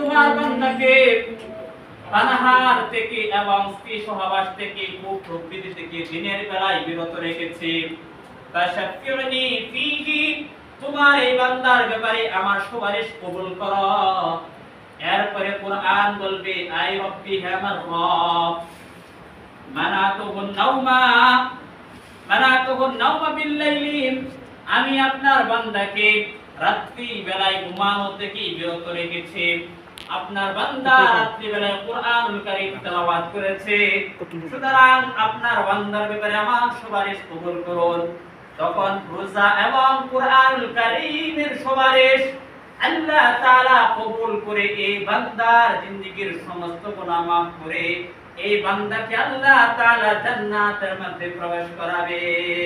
তোমার বান্দাকে পানাহার থেকে এবং স্ত্রী সহবাস থেকে কুপ্রবৃত্তি থেকে দিনের বেলায় বিরত রেখেছি। ফাশাফিউনি ফীহি, তোমার এই বান্দার ব্যাপারে আমার সুপারিশ কবুল করো। এরপরে কুরআন বলবে আই রব্বি, হে আমার রব, মানাতুহুন নাওমা বিল্লাইলি, আমি আপনার বান্দাকে রাত্রি বেলায় ঘুমানো থেকে বিরত রেখেছি। আপনার বান্দা রাত্রি বেলায় কুরআনুল কারীম তেলাওয়াত করেছে, সুতরাং আপনার বান্দার ব্যাপারে আমার সুপারিশ কবুল করুন। তখন রোজা এবং কুরআনুল কারীমের সুপারিশ আল্লাহ তাআলা কবুল করে এই বান্দার জিন্দেগীর সমস্ত গুনাহ মাফ করে এই বান্দাকে আল্লাহ তাআলা জান্নাতের মধ্যে প্রবেশ করাবে।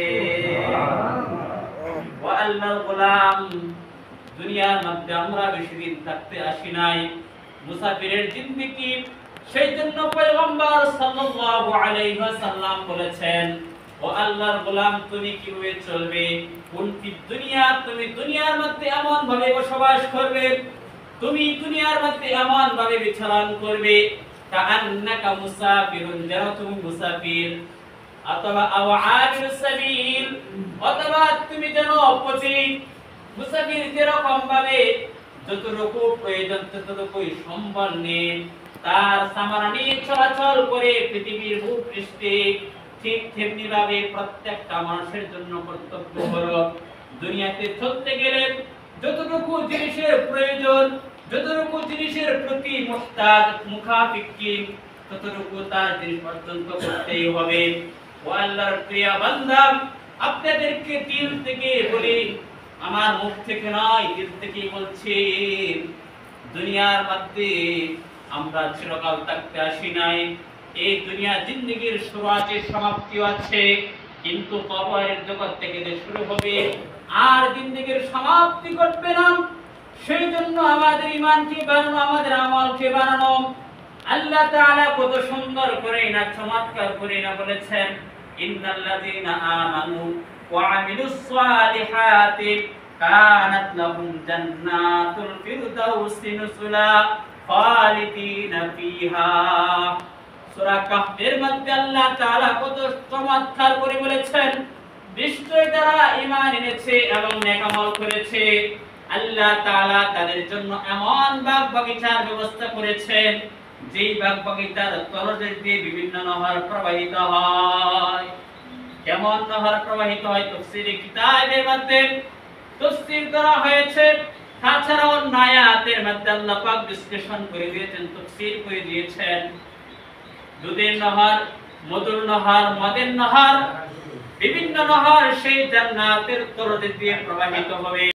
ওয়া আল্লাহর গোলাম, দুনিয়ার মধ্যে আমরা বেশি দিন থাকতে আসি নাই, মুসাফিরের জিন্দেগি। সেই জন্য পয়গম্বর সাল্লাল্লাহু আলাইহি ওয়াসাল্লাম বলেছেন, ও আল্লাহর গোলাম, তুমি কিভাবে চলবে? কুনফি দুনিয়া, তুমি দুনিয়ার মধ্যে এমন ভাবে বসবাস করবে, তুমি দুনিয়ার মধ্যে এমন ভাবে বিচরণ করবে কাআন্নাকা মুসাফিরুন, যেন তুমি মুসাফির, অথবা আও আবিরুস সাবিল, অথবা তুমি যেন পথিক। মুসাফির যেরকম ভাবে যতটুকু প্রয়োজন ততটুকুই সম্বল নিয়ে তার সামানা নিয়ে চলাচল করে পৃথিবীর ভূপৃষ্ঠে, ঠিক তেমনি ভাবে প্রত্যেকটা মানুষের জন্য কর্তব্য হলো দুনিয়াতে চলতে গেলে যতটুকু জিনিসের প্রয়োজন, যতটুকু জিনিসের প্রতি মুহতাজ মুখাফিকি, ততটুকু তার জিনিস পর্যন্ত করতেই হবে। ও আল্লাহর প্রিয় বান্দা, আপনাদেরকে দিল থেকে বলি, আমার মুখ থেকে নয়, দিল থেকে বলছি, দুনিয়ার মধ্যে আমরা চিরকাল থাকতে আসি নাই। এই দুনিয়া জিন্দেগীর শুরু আছে, সমাপ্তিও আছে, কিন্তু কবরের জগৎ থেকে যে শুরু হবে আর জিন্দেগীর সমাপ্তি ঘটবে না। সেই জন্য আমাদের ঈমানকে বানানো, আমাদের আমলকে বানানো। আল্লাহ তাআলা কত সুন্দর করে না, চমৎকার করে না বলেছেন, ইন্নাল্লাযীনা আমানু ওয়া আমিলুস সালিহাতি কানাত লাহুম জান্নাতুল ফিরদাউসি নুজুলা খালিদিনা ফিহা। সূরা কাহফের মধ্যে আল্লাহ তাআলা কত চমৎকার করে বলেছেন, নিশ্চয় যারা ঈমান এনেছে এবং নেক আমল করেছে, আল্লাহ তাআলা তাদের জন্য এমন বাগ বাগিচার ব্যবস্থা করেছেন, যেই বাগ বাগিচার তলদেশ দিয়ে বিভিন্ন নহর প্রবাহিত হয়। কেমন নহর প্রবাহিত হয়? তাফসীরে কিতাবের মধ্যে তাফসীর করা হয়েছে, তাছাড়া অন্য আয়াতের মধ্যে আল্লাহ পাক বিশ্লেষণ করে দিয়েছেন, তাফসীর করে দিয়েছেন। দুধের নহর, মধুর নহর, মদের নহর, বিভিন্ন নহর সেই জান্নাতের তলদেশ দিয়ে প্রবাহিত হবে।